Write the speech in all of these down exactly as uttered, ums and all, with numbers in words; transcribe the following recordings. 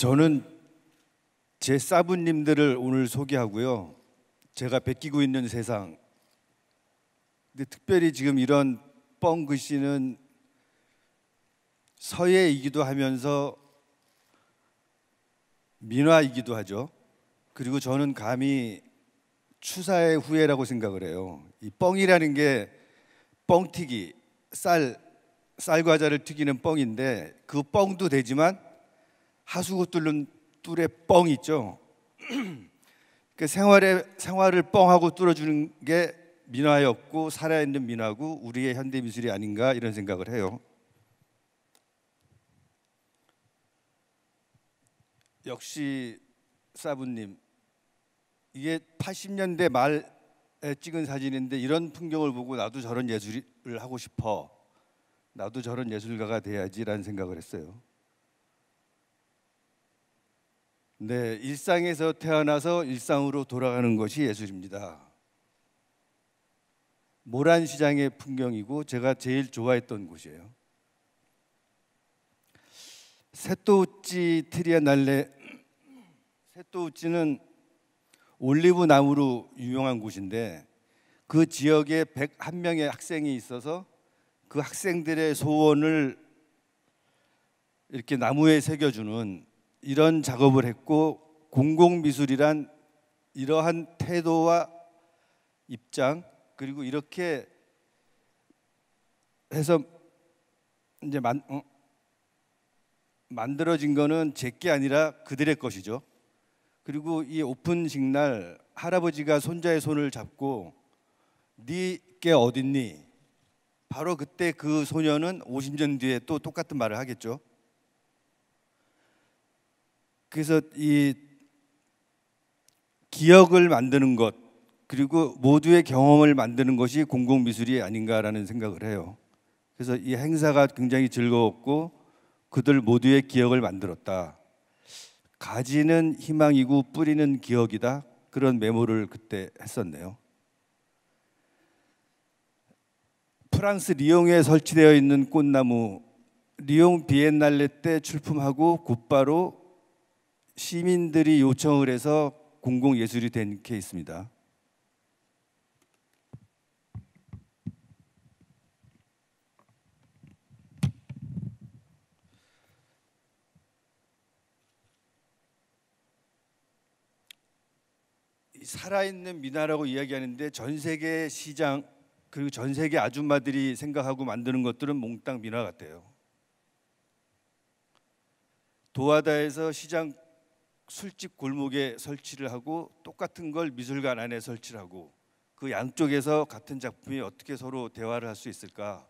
저는 제 사부님들을 오늘 소개하고요. 제가 베끼고 있는 세상. 근데 특별히 지금 이런 뻥 글씨는 서예이기도 하면서 민화이기도 하죠. 그리고 저는 감히 추사의 후예라고 생각을 해요. 이 뻥이라는 게 뻥튀기, 쌀, 쌀 과자를 튀기는 뻥인데 그 뻥도 되지만 하수구 뚫는 뚫에 뻥 있죠. 그 생활에 생활을 뻥하고 뚫어주는 게 민화였고 살아있는 민화고 우리의 현대 미술이 아닌가 이런 생각을 해요. 역시 사부님, 이게 팔십 년대 말에 찍은 사진인데 이런 풍경을 보고 나도 저런 예술을 하고 싶어, 나도 저런 예술가가 돼야지라는 생각을 했어요. 네, 일상에서 태어나서 일상으로 돌아가는 것이 예술입니다. 모란시장의 풍경이고 제가 제일 좋아했던 곳이에요. 세토우치 트리아날레, 세토우치는 올리브 나무로 유명한 곳인데 그 지역에 백일 명의 학생이 있어서 그 학생들의 소원을 이렇게 나무에 새겨주는 이런 작업을 했고, 공공미술이란 이러한 태도와 입장, 그리고 이렇게 해서 이제 만, 어, 만들어진 거는 제게 아니라 그들의 것이죠. 그리고 이 오픈식 날 할아버지가 손자의 손을 잡고 네게 어딨니? 바로 그때 그 소녀는 오십 년 뒤에 또 똑같은 말을 하겠죠. 그래서 이 기억을 만드는 것, 그리고 모두의 경험을 만드는 것이 공공미술이 아닌가라는 생각을 해요. 그래서 이 행사가 굉장히 즐거웠고 그들 모두의 기억을 만들었다. 가지는 희망이고 뿌리는 기억이다. 그런 메모를 그때 했었네요. 프랑스 리옹에 설치되어 있는 꽃나무, 리옹 비엔날레 때 출품하고 곧바로 시민들이 요청을 해서 공공예술이 된 케이스입니다. 살아있는 민화라고 이야기하는데 전 세계 시장 그리고 전 세계 아줌마들이 생각하고 만드는 것들은 몽땅 민화 같아요. 도하다에서 시장 술집 골목에 설치를 하고 똑같은 걸 미술관 안에 설치를 하고 그 양쪽에서 같은 작품이 어떻게 서로 대화를 할 수 있을까?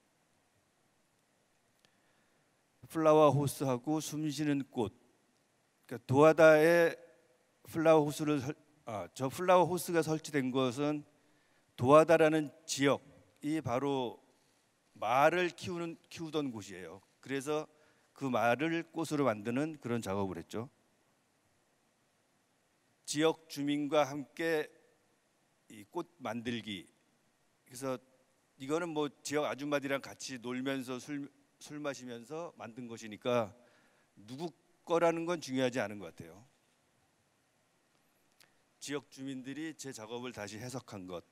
플라워 호스하고 숨쉬는 꽃. 그러니까 도하다에 플라워 호스를 아, 저 플라워 호스가 설치된 것은 도하다라는 지역이 바로 말을 키우는 키우던 곳이에요. 그래서 그 말을 꽃으로 만드는 그런 작업을 했죠. 지역 주민과 함께 이 꽃 만들기. 그래서 이거는 뭐 지역 아줌마들이랑 같이 놀면서 술, 술 마시면서 만든 것이니까 누구 거라는 건 중요하지 않은 것 같아요. 지역 주민들이 제 작업을 다시 해석한 것.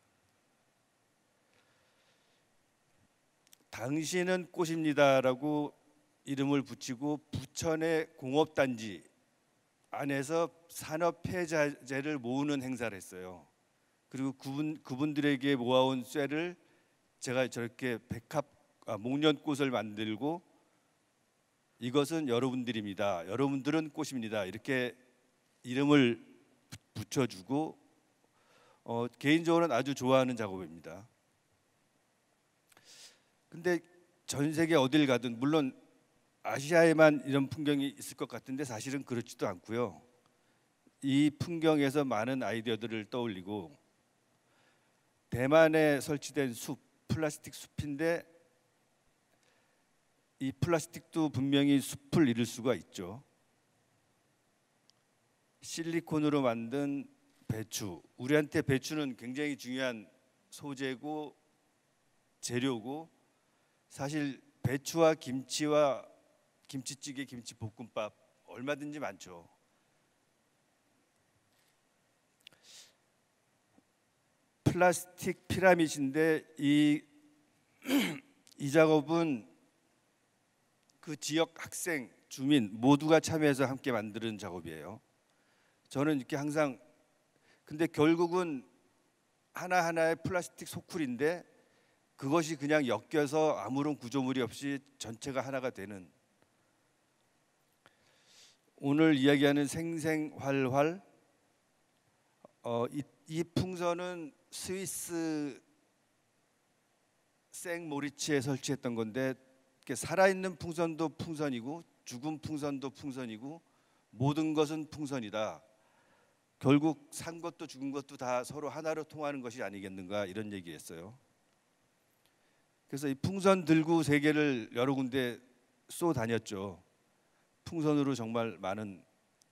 당신은 꽃입니다라고 이름을 붙이고 부천의 공업단지 안에서 산업폐자재를 모으는 행사를 했어요. 그리고 그분, 그분들에게 모아온 쇠를 제가 저렇게 백합, 아, 목련꽃을 만들고 이것은 여러분들입니다. 여러분들은 꽃입니다. 이렇게 이름을 붙여주고 어, 개인적으로는 아주 좋아하는 작업입니다. 근데 전 세계 어딜 가든 물론 아시아에만 이런 풍경이 있을 것 같은데 사실은 그렇지도 않고요. 이 풍경에서 많은 아이디어들을 떠올리고 대만에 설치된 숲, 플라스틱 숲인데 이 플라스틱도 분명히 숲을 이룰 수가 있죠. 실리콘으로 만든 배추, 우리한테 배추는 굉장히 중요한 소재고 재료고 사실 배추와 김치와 김치찌개, 김치볶음밥 얼마든지 많죠. 플라스틱 피라밋인데 이, 이 작업은 그 지역 학생, 주민 모두가 참여해서 함께 만드는 작업이에요. 저는 이렇게 항상 근데 결국은 하나하나의 플라스틱 소쿨인데 그것이 그냥 엮여서 아무런 구조물이 없이 전체가 하나가 되는, 오늘 이야기하는 생생활활, 어, 이, 이 풍선은 스위스 생모리츠에 설치했던 건데 살아있는 풍선도 풍선이고 죽은 풍선도 풍선이고 모든 것은 풍선이다. 결국 산 것도 죽은 것도 다 서로 하나로 통하는 것이 아니겠는가, 이런 얘기했어요. 그래서 이 풍선 들고 세계를 여러 군데 쏘 다녔죠. 풍선으로 정말 많은,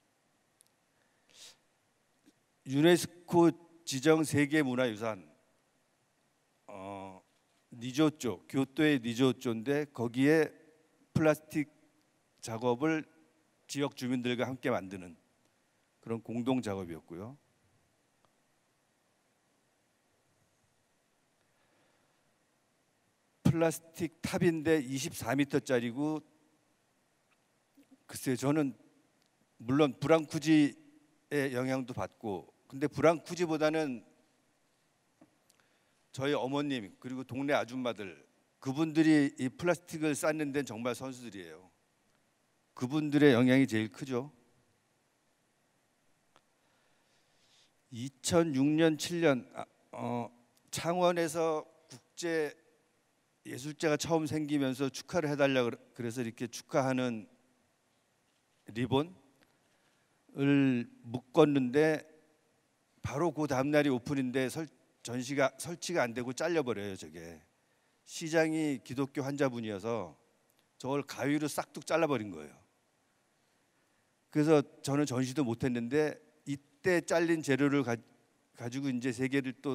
유네스코 지정 세계문화유산 어, 니조조, 교토의 니조조인데 거기에 플라스틱 작업을 지역 주민들과 함께 만드는 그런 공동 작업이었고요. 플라스틱 탑인데 이십사 미터짜리고, 글쎄요, 저는 물론 브랑쿠지의 영향도 받고, 근데 브랑쿠지보다는 저희 어머님 그리고 동네 아줌마들, 그분들이 이 플라스틱을 쌓는 데는 정말 선수들이에요. 그분들의 영향이 제일 크죠. 이천육 년 칠 년 어, 창원에서 국제 예술제가 처음 생기면서 축하를 해달라 그래서 이렇게 축하하는 리본을 묶었는데 바로 그 다음 날이 오픈인데 설, 전시가 설치가 안 되고 잘려버려요. 저게 시장이 기독교 환자분이어서 저걸 가위로 싹둑 잘라버린 거예요. 그래서 저는 전시도 못했는데 이때 잘린 재료를 가, 가지고 이제 세계를 또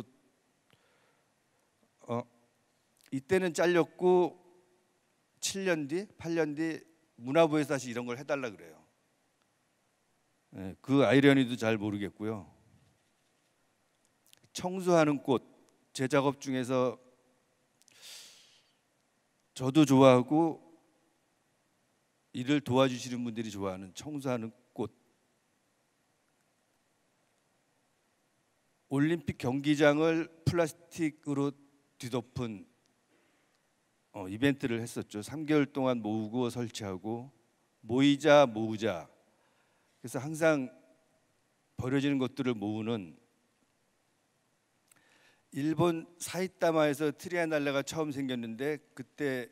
어, 이때는 잘렸고 칠 년 뒤, 팔 년 뒤 문화부에서 다시 이런 걸 해달라 그래요. 네, 그 아이러니도 잘 모르겠고요. 청소하는 꽃, 제 작업 중에서 저도 좋아하고 이를 도와주시는 분들이 좋아하는 청소하는 꽃. 올림픽 경기장을 플라스틱으로 뒤덮은 어, 이벤트를 했었죠. 삼 개월 동안 모으고 설치하고, 모이자 모으자. 그래서 항상 버려지는 것들을 모으는, 일본 사이타마에서 트리아날레가 처음 생겼는데 그때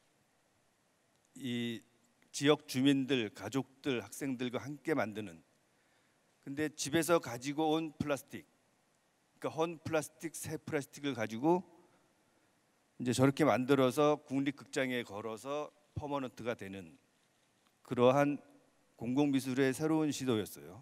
이 지역 주민들, 가족들, 학생들과 함께 만드는, 근데 집에서 가지고 온 플라스틱, 그러니까 헌 플라스틱, 새 플라스틱을 가지고 이제 저렇게 만들어서 국립극장에 걸어서 퍼머넌트가 되는 그러한 공공미술의 새로운 시도였어요.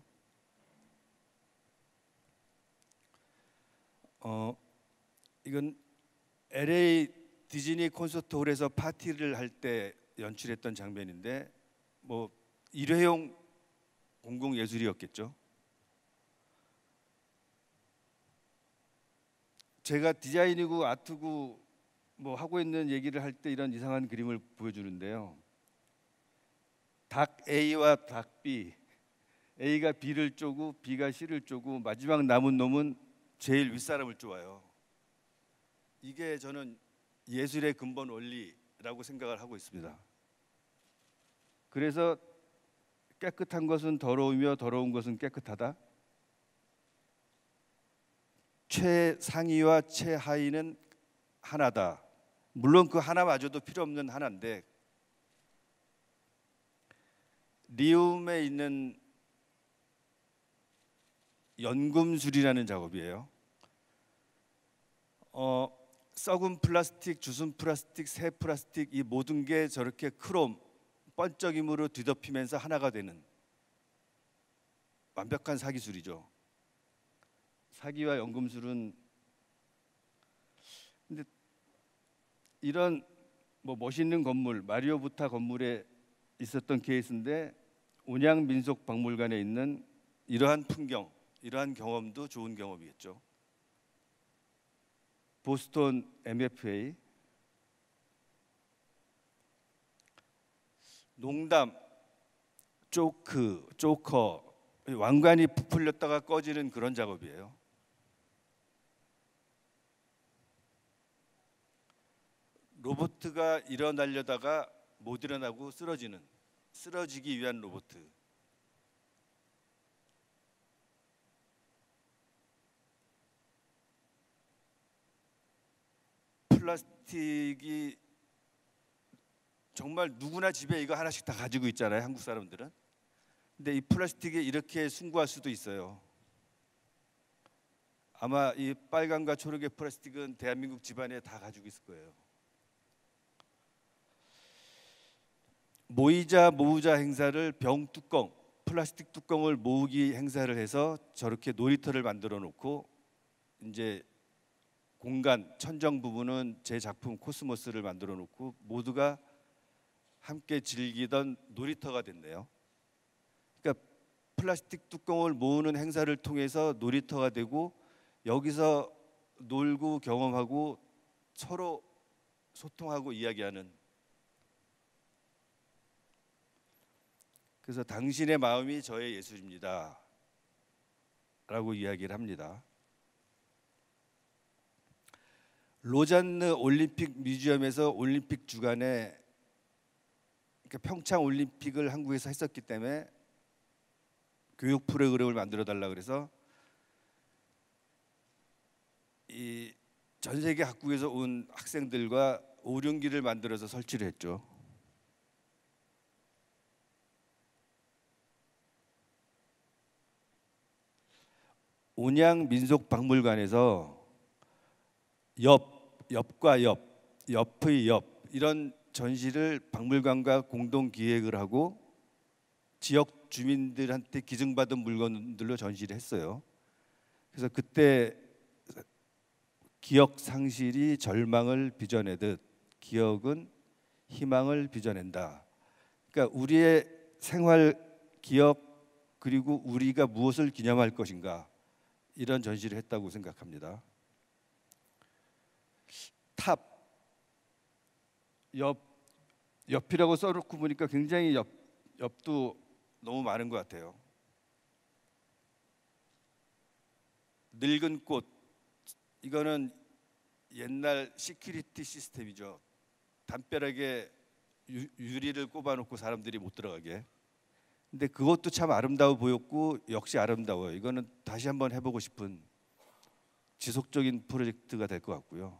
어, 이건 엘에이 디즈니 콘서트홀에서 파티를 할 때 연출했던 장면인데 뭐 일회용 공공예술이었겠죠. 제가 디자인이고 아트고 뭐 하고 있는 얘기를 할 때 이런 이상한 그림을 보여주는데요. 닭 A와 닭 B, A가 B를 쪼고 B가 C를 쪼고 마지막 남은 놈은 제일 윗사람을 쪼아요. 이게 저는 예술의 근본 원리라고 생각을 하고 있습니다. 그래서 깨끗한 것은 더러우며 더러운 것은 깨끗하다. 최상위와 최하위는 하나다. 물론 그 하나마저도 필요 없는 하나인데, 리움에 있는 연금술이라는 작업이에요. 어, 썩은 플라스틱, 주순 플라스틱, 새 플라스틱, 이 모든 게 저렇게 크롬, 번쩍임으로 뒤덮이면서 하나가 되는 완벽한 사기술이죠. 사기와 연금술은, 근데 이런 뭐 멋있는 건물, 마리오 부타 건물에 있었던 케이스인데 온양민속박물관에 있는 이러한 풍경, 이러한 경험도 좋은 경험이겠죠. 보스턴 엠에프에이, 농담, 조크, 조커, 왕관이 부풀렸다가 꺼지는 그런 작업이에요. 로봇가 일어나려다가 못 일어나고 쓰러지는, 쓰러지기 위한 로봇. 플라스틱이 정말 누구나 집에 이거 하나씩 다 가지고 있잖아요, 한국 사람들은. 근데 이 플라스틱에 이렇게 숭고할 수도 있어요. 아마 이 빨간과 초록의 플라스틱은 대한민국 집안에 다 가지고 있을 거예요. 모이자 모으자 행사를 병뚜껑, 플라스틱 뚜껑을 모으기 행사를 해서 저렇게 놀이터를 만들어 놓고 이제 공간 천정 부분은 제 작품 코스모스를 만들어 놓고 모두가 함께 즐기던 놀이터가 됐네요. 그러니까 플라스틱 뚜껑을 모으는 행사를 통해서 놀이터가 되고 여기서 놀고 경험하고 서로 소통하고 이야기하는. 그래서 당신의 마음이 저의 예술입니다 라고 이야기를 합니다. 로잔느 올림픽 뮤지엄에서 올림픽 주간에 그러니까 평창 올림픽을 한국에서 했었기 때문에 교육 프로그램을 만들어 달라 그래서 이 전 세계 각국에서 온 학생들과 오륜기를 만들어서 설치를 했죠. 온양민속박물관에서 옆, 옆과 옆, 옆의 옆 이런 전시를 박물관과 공동 기획을 하고 지역 주민들한테 기증받은 물건들로 전시를 했어요. 그래서 그때 기억 상실이 절망을 빚어내듯 기억은 희망을 빚어낸다. 그러니까 우리의 생활 기억 그리고 우리가 무엇을 기념할 것인가 이런 전시를 했다고 생각합니다. 탑, 옆, 옆이라고 써놓고 보니까 굉장히 옆, 옆도 너무 많은 것 같아요. 늙은 꽃, 이거는 옛날 시큐리티 시스템이죠. 담벼락에 유, 유리를 꼽아놓고 사람들이 못 들어가게. 근데 그것도 참 아름다워 보였고 역시 아름다워요. 이거는 다시 한번 해보고 싶은 지속적인 프로젝트가 될 것 같고요.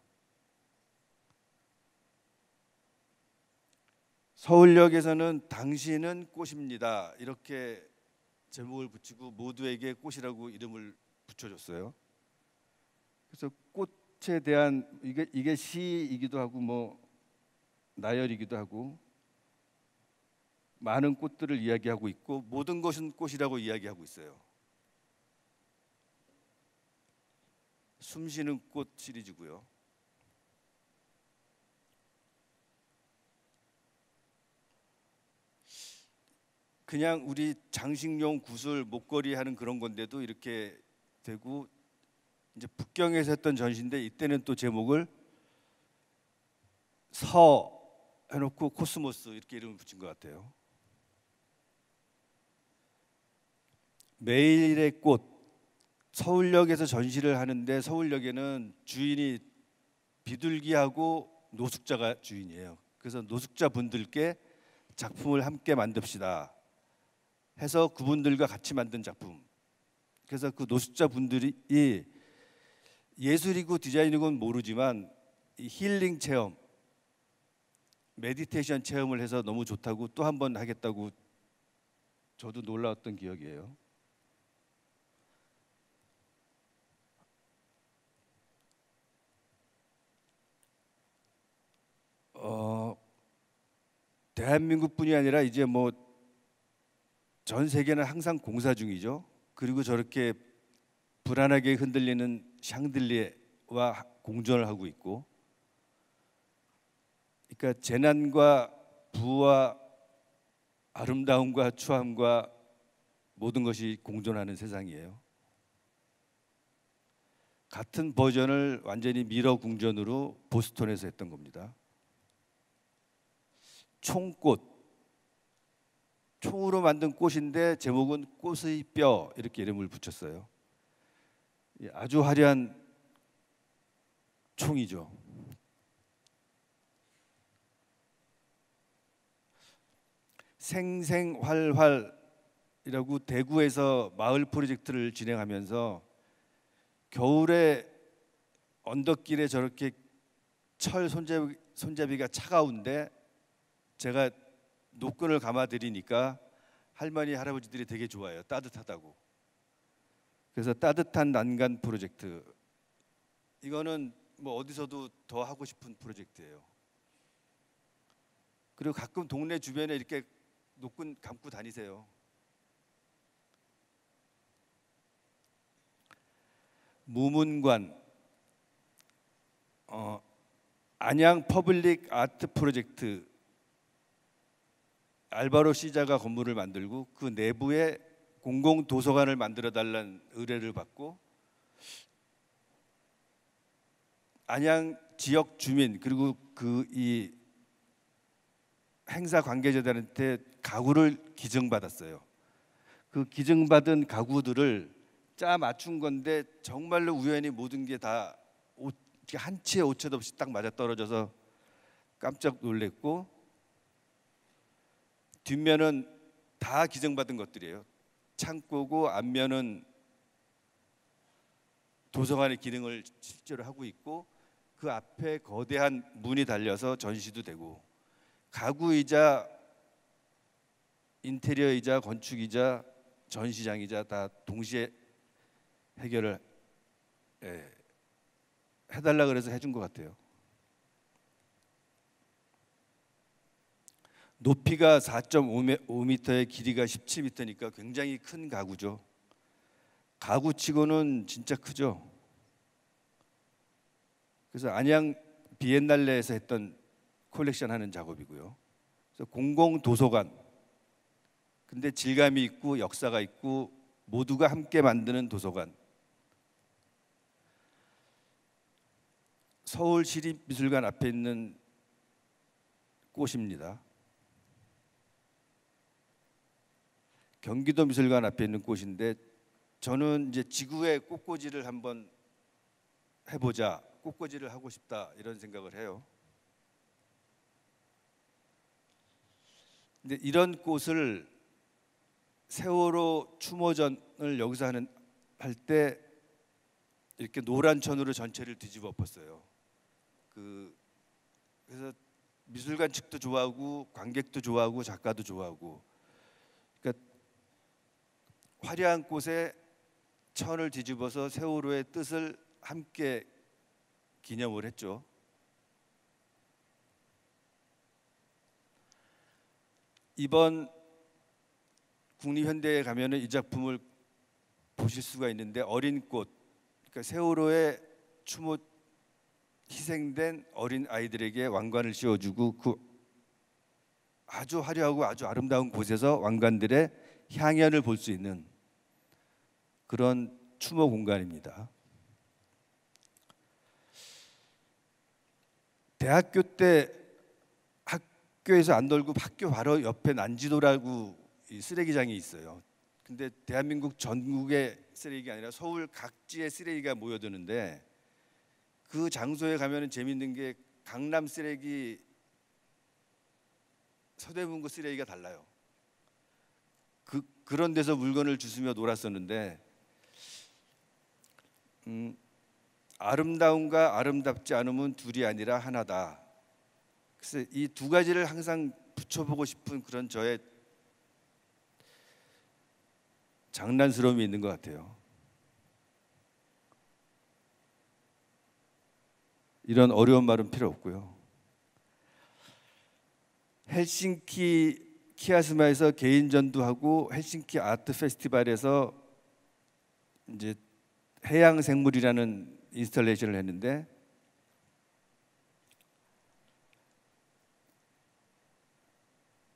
서울역에서는 당신은 꽃입니다 이렇게 제목을 붙이고 모두에게 꽃이라고 이름을 붙여줬어요. 그래서 꽃에 대한 이게 이게 시이기도 하고 뭐 나열이기도 하고 많은 꽃들을 이야기하고 있고 모든 것은 꽃이라고 이야기하고 있어요. 숨쉬는 꽃 시리즈고요. 그냥 우리 장식용 구슬 목걸이 하는 그런 건데도 이렇게 되고 이제 북경에서 했던 전시인데 이때는 또 제목을 서 해놓고 코스모스 이렇게 이름을 붙인 것 같아요. 매일의 꽃, 서울역에서 전시를 하는데 서울역에는 주인이 비둘기하고 노숙자가 주인이에요. 그래서 노숙자 분들께 작품을 함께 만듭시다 해서 그분들과 같이 만든 작품. 그래서 그 노숙자 분들이 예술이고 디자인이고는 모르지만 이 힐링 체험, 메디테이션 체험을 해서 너무 좋다고 또 한 번 하겠다고 저도 놀라웠던 기억이에요. 어, 대한민국뿐이 아니라 이제 뭐 전 세계는 항상 공사 중이죠. 그리고 저렇게 불안하게 흔들리는 샹들리에와 공존을 하고 있고, 그러니까 재난과 부와 아름다움과 추함과 모든 것이 공존하는 세상이에요. 같은 버전을 완전히 미러 궁전으로 보스턴에서 했던 겁니다. 총꽃, 총으로 만든 꽃인데 제목은 꽃의 뼈 이렇게 이름을 붙였어요. 아주 화려한 총이죠. 생생활활이라고 대구에서 마을 프로젝트를 진행하면서 겨울에 언덕길에 저렇게 철 손잡이, 손잡이가 차가운데 제가 노끈을 감아드리니까 할머니 할아버지들이 되게 좋아해요. 따뜻하다고. 그래서 따뜻한 난간 프로젝트, 이거는 뭐 어디서도 더 하고 싶은 프로젝트예요. 그리고 가끔 동네 주변에 이렇게 노끈 감고 다니세요. 무문관, 어, 안양 퍼블릭 아트 프로젝트, 알바로 시자가 건물을 만들고 그 내부에 공공 도서관을 만들어 달라는 의뢰를 받고 안양 지역 주민 그리고 그 이 행사 관계자들한테 가구를 기증받았어요. 그 기증받은 가구들을 짜 맞춘 건데 정말로 우연히 모든 게 다 한 치의 오차 없이 딱 맞아 떨어져서 깜짝 놀랬고, 뒷면은 다 기증받은 것들이에요. 창고고 앞면은 도서관의 기능을 실제로 하고 있고 그 앞에 거대한 문이 달려서 전시도 되고, 가구이자 인테리어이자 건축이자 전시장이자 다 동시에 해결을 예, 해달라 그래서 해준 것 같아요. 높이가 사 점 오 미터에 길이가 십칠 미터니까 굉장히 큰 가구죠. 가구치고는 진짜 크죠. 그래서 안양 비엔날레에서 했던 콜렉션 하는 작업이고요. 그래서 공공 도서관, 근데 질감이 있고 역사가 있고 모두가 함께 만드는 도서관. 서울시립미술관 앞에 있는 꽃입니다. 경기도 미술관 앞에 있는 꽃인데 저는 이제 지구의 꽃꽂이를 한번 해보자, 꽃꽂이를 하고 싶다 이런 생각을 해요. 근데 이런 꽃을 세월호 추모전을 여기서 하는 할 때 이렇게 노란 천으로 전체를 뒤집어 엎었어요. 그 그래서 미술관 측도 좋아하고 관객도 좋아하고 작가도 좋아하고, 그러니까 화려한 꽃에 천을 뒤집어서 세월호의 뜻을 함께 기념을 했죠. 이번 국립현대에 가면은 이 작품을 보실 수가 있는데, 어린 꽃, 그러니까 세월호의 추모 희생된 어린 아이들에게 왕관을 씌워주고 그 아주 화려하고 아주 아름다운 곳에서 왕관들의 향연을 볼 수 있는 그런 추모 공간입니다. 대학교 때 학교에서 안 놀고 학교 바로 옆에 난지도라고 이 쓰레기장이 있어요. 근데 대한민국 전국의 쓰레기가 아니라 서울 각지의 쓰레기가 모여드는데 그 장소에 가면은 재밌는 게 강남 쓰레기, 서대문구 쓰레기가 달라요. 그 그런 데서 물건을 주스며 놀았었는데, 음, 아름다움과 아름답지 않음은 둘이 아니라 하나다. 그래서 이 두 가지를 항상 붙여보고 싶은 그런 저의 장난스러움이 있는 것 같아요. 이런 어려운 말은 필요 없고요. 헬싱키 키아스마에서 개인전도 하고 헬싱키 아트 페스티벌에서 이제 해양 생물이라는 인스톨레이션을 했는데,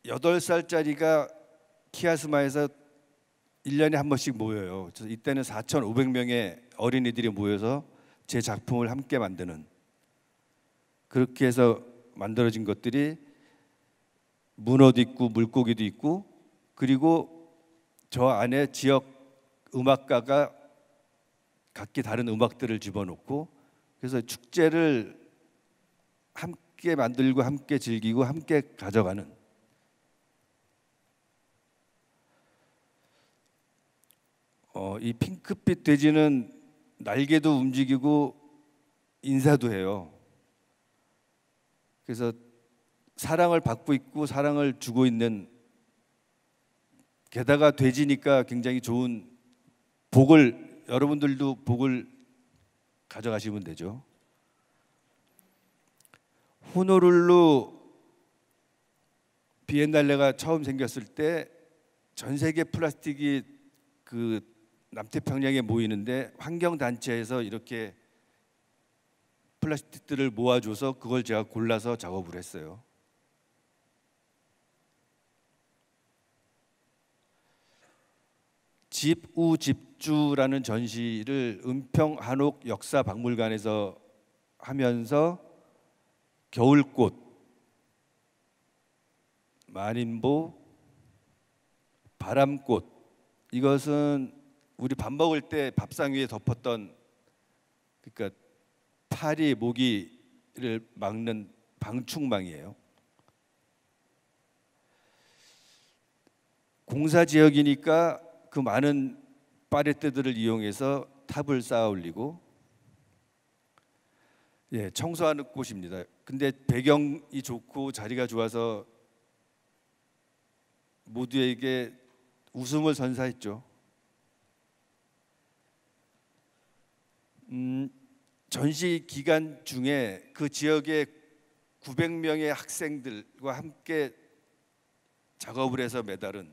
여덟 살짜리가 키아스마에서 일 년에 한 번씩 모여요. 그래서 이때는 사천오백 명의 어린이들이 모여서 제 작품을 함께 만드는, 그렇게 해서 만들어진 것들이 문어도 있고 물고기도 있고, 그리고 저 안에 지역 음악가가 각기 다른 음악들을 집어넣고, 그래서 축제를 함께 만들고 함께 즐기고 함께 가져가는, 어, 이 핑크빛 돼지는 날개도 움직이고 인사도 해요. 그래서 사랑을 받고 있고 사랑을 주고 있는, 게다가 돼지니까 굉장히 좋은 복을, 여러분들도 복을 가져가시면 되죠. 호노룰루 비엔날레가 처음 생겼을 때 전 세계 플라스틱이 그 남태평양에 모이는데 환경단체에서 이렇게 플라스틱들을 모아줘서 그걸 제가 골라서 작업을 했어요. 집우집주라는 전시를 은평 한옥 역사박물관에서 하면서 겨울꽃, 만인보, 바람꽃, 이것은 우리 밥 먹을 때 밥상 위에 덮었던, 그러니까 파리, 모기를 막는 방충망이에요. 공사 지역이니까 그 많은 파레트들을 이용해서 탑을 쌓아 올리고, 예, 청소하는 곳입니다. 근데 배경이 좋고 자리가 좋아서 모두에게 웃음을 선사했죠. 음, 전시 기간 중에 그 지역의 구백 명의 학생들과 함께 작업을 해서 메달은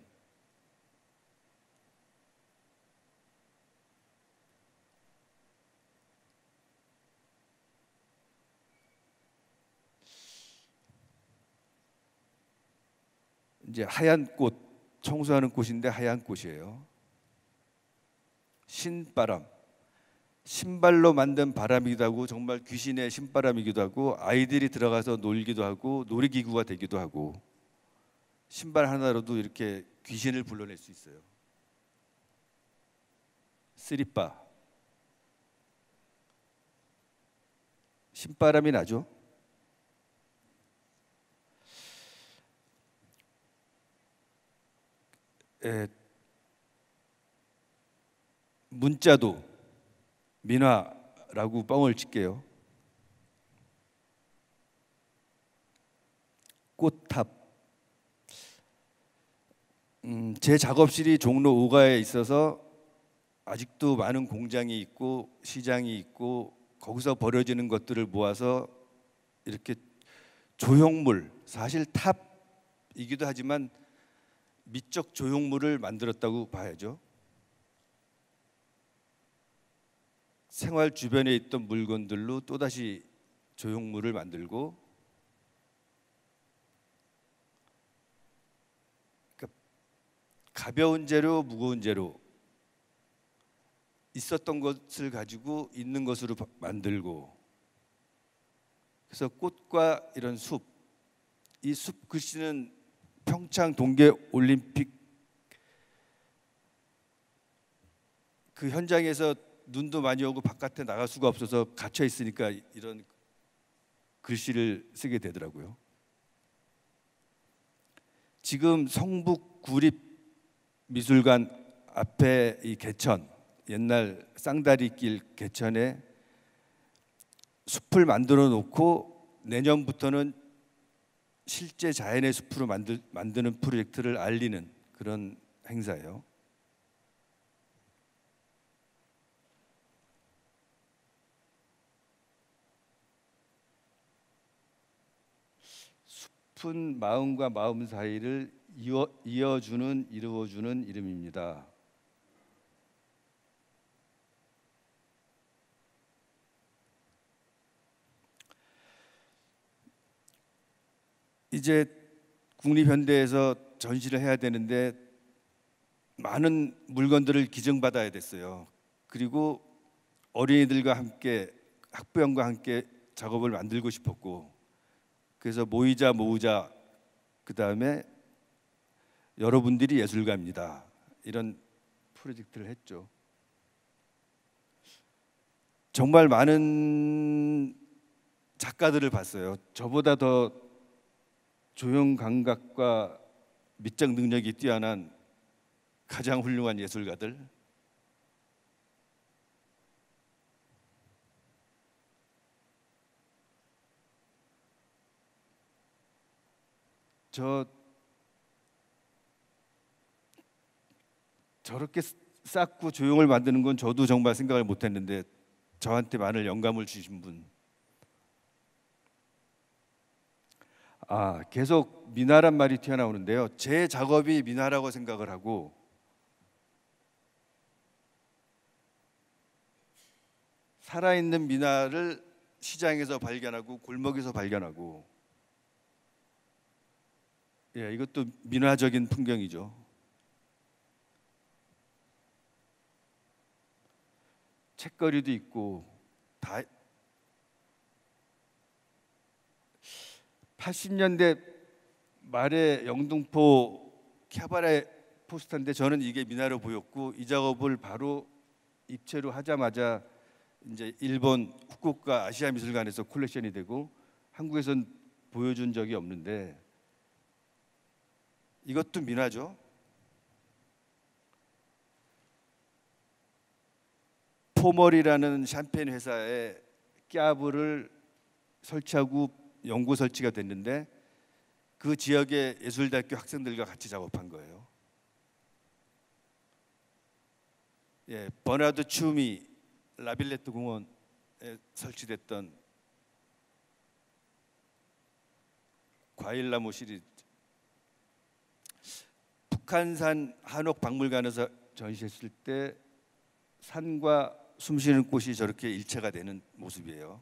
이제 하얀 꽃, 청소하는 꽃인데 하얀 꽃이에요. 신바람, 신발로 만든 바람이기도 하고 정말 귀신의 신바람이기도 하고 아이들이 들어가서 놀기도 하고 놀이기구가 되기도 하고, 신발 하나로도 이렇게 귀신을 불러낼 수 있어요. 쓰리빠, 신바람이 나죠. 에, 문자도 민화라고 뻥을 칠게요. 꽃탑, 음, 제 작업실이 종로 오 가에 있어서 아직도 많은 공장이 있고 시장이 있고 거기서 버려지는 것들을 모아서 이렇게 조형물, 사실 탑이기도 하지만 미적 조형물을 만들었다고 봐야죠. 생활 주변에 있던 물건들로 또다시 조형물을 만들고, 그러니까 가벼운 재료, 무거운 재료, 있었던 것을 가지고 있는 것으로 만들고, 그래서 꽃과 이런 숲, 이 숲 글씨는 평창 동계 올림픽 그 현장에서 눈도 많이 오고 바깥에 나갈 수가 없어서 갇혀 있으니까 이런 글씨를 쓰게 되더라고요. 지금 성북 구립미술관 앞에 이 개천, 옛날 쌍다리길 개천에 숲을 만들어 놓고 내년부터는 실제 자연의 숲으로 만들, 만드는 프로젝트를 알리는 그런 행사예요. 숲은 마음과 마음 사이를 이어, 이어주는, 이루어주는 이름입니다. 이제 국립현대에서 전시를 해야 되는데 많은 물건들을 기증받아야 됐어요. 그리고 어린이들과 함께 학부형과 함께 작업을 만들고 싶었고, 그래서 모이자 모으자, 그 다음에 여러분들이 예술가입니다, 이런 프로젝트를 했죠. 정말 많은 작가들을 봤어요. 저보다 더 조형 감각과 미적 능력이 뛰어난 가장 훌륭한 예술가들. 저 저렇게 쌓고 조형을 만드는 건 저도 정말 생각을 못했는데 저한테 많은 영감을 주신 분. 아, 계속 민화란 말이 튀어나오는데요. 제 작업이 민화라고 생각을 하고 살아있는 민화를 시장에서 발견하고 골목에서 발견하고, 예, 이것도 민화적인 풍경이죠. 책거리도 있고 다. 팔십 년대 말에 영등포 캐바레 포스터인데 저는 이게 민화로 보였고, 이 작업을 바로 입체로 하자마자 이제 일본 후쿠오카 아시아미술관에서 컬렉션이 되고 한국에선 보여준 적이 없는데 이것도 민화죠. 포멀이라는 샴페인 회사에 캬브를 설치하고 연구 설치가 됐는데 그 지역의 예술대학교 학생들과 같이 작업한 거예요. 예, 버나드 춤이 라빌레트 공원에 설치됐던 과일나무 시리즈. 북한산 한옥박물관에서 전시했을 때 산과 숨쉬는 꽃이 저렇게 일체가 되는 모습이에요.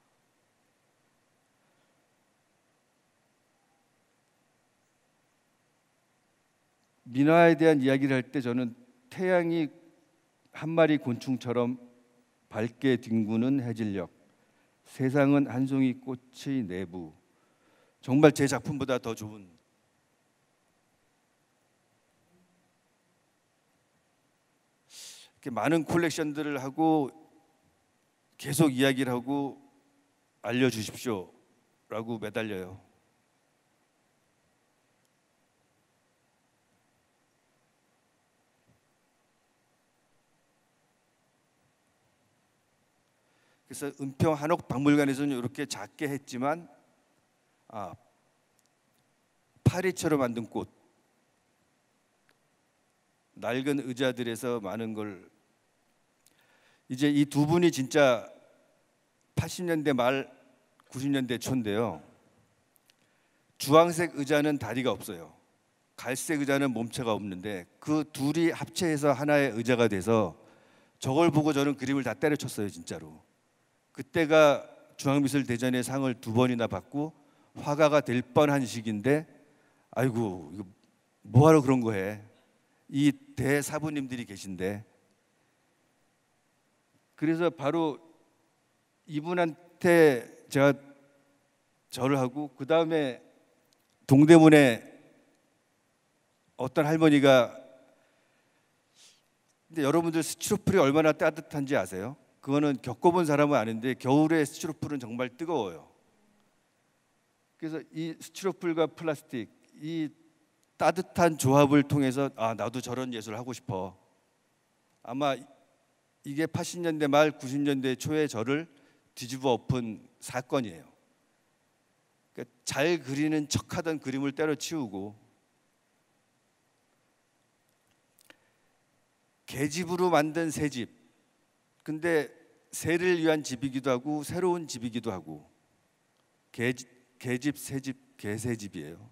민화에 대한 이야기를 할 때 저는 태양이 한 마리 곤충처럼 밝게 뒹구는 해질녘, 세상은 한 송이 꽃의 내부, 정말 제 작품보다 더 좋은, 이렇게 많은 콜렉션들을 하고 계속 이야기를 하고 알려주십시오라고 매달려요. 그래서 은평 한옥박물관에서는 이렇게 작게 했지만, 아, 파리처럼 만든 꽃, 낡은 의자들에서 많은 걸, 이제 이 두 분이 진짜 팔십 년대 말 구십 년대 초인데요. 주황색 의자는 다리가 없어요. 갈색 의자는 몸체가 없는데 그 둘이 합체해서 하나의 의자가 돼서 저걸 보고 저는 그림을 다 때려쳤어요, 진짜로. 그때가 중앙미술대전의 상을 두 번이나 받고 화가가 될 뻔한 시기인데, 아이고 이거 뭐하러 그런 거 해. 이 대사부님들이 계신데. 그래서 바로 이분한테 제가 절을 하고, 그 다음에 동대문에 어떤 할머니가, 근데 여러분들 스티로폴이 얼마나 따뜻한지 아세요? 그거는 겪어본 사람은 아는데 겨울에 스티로폴은 정말 뜨거워요. 그래서 이 스티로폴과 플라스틱, 이 따뜻한 조합을 통해서 아, 나도 저런 예술을 하고 싶어. 아마 이게 팔십 년대 말 구십 년대 초에 저를 뒤집어 엎은 사건이에요. 그러니까 잘 그리는 척하던 그림을 때려치우고, 계집으로 만든 새집, 근데 새를 위한 집이기도 하고 새로운 집이기도 하고, 개집, 개집, 새집, 개새집이에요.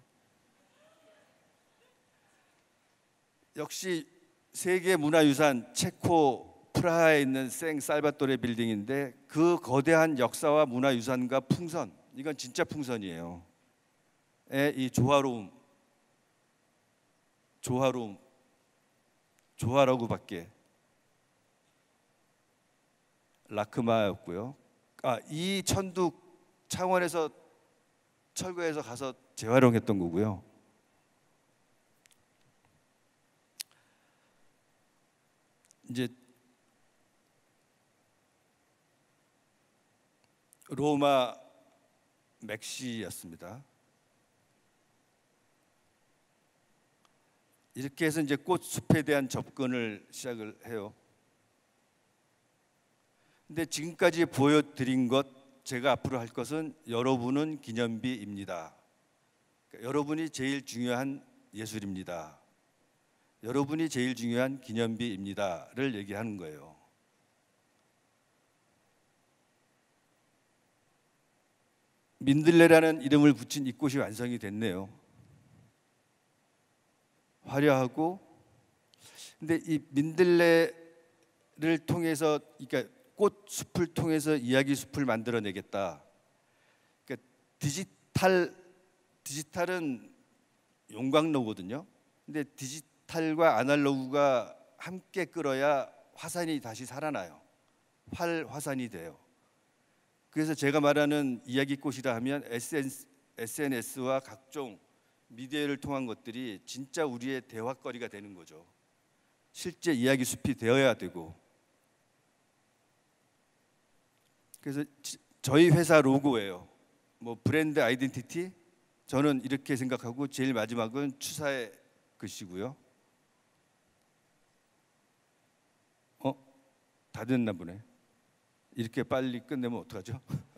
역시 세계 문화유산 체코 프라하에 있는 생 살바토레 빌딩인데 그 거대한 역사와 문화유산과 풍선, 이건 진짜 풍선이에요. 이 조화로움, 조화로 조화라고밖에 라크마였고요. 아, 이 천도 창원에서 철거해서 가서 재활용했던 거고요. 이제 로마 맥시였습니다. 이렇게 해서 이제 꽃숲에 대한 접근을 시작을 해요. 근데 지금까지 보여드린 것, 제가 앞으로 할 것은 여러분은 기념비입니다. 그러니까 여러분이 제일 중요한 예술입니다. 여러분이 제일 중요한 기념비입니다를 얘기하는 거예요. 민들레라는 이름을 붙인 이 꽃이 완성이 됐네요. 화려하고, 근데 이 민들레를 통해서, 그러니까 꽃숲을 통해서 이야기 숲을 만들어내겠다. 그러니까 디지털 디지털은 용광로거든요. 근데 디지털과 아날로그가 함께 끌어야 화산이 다시 살아나요. 활화산이 돼요. 그래서 제가 말하는 이야기꽃이라 하면 에스엔에스와 각종 미디어를 통한 것들이 진짜 우리의 대화거리가 되는 거죠. 실제 이야기 숲이 되어야 되고. 그래서 저희 회사 로고예요. 뭐 브랜드 아이덴티티, 저는 이렇게 생각하고, 제일 마지막은 추사의 글씨고요. 어? 다 됐나 보네. 이렇게 빨리 끝내면 어떡하죠?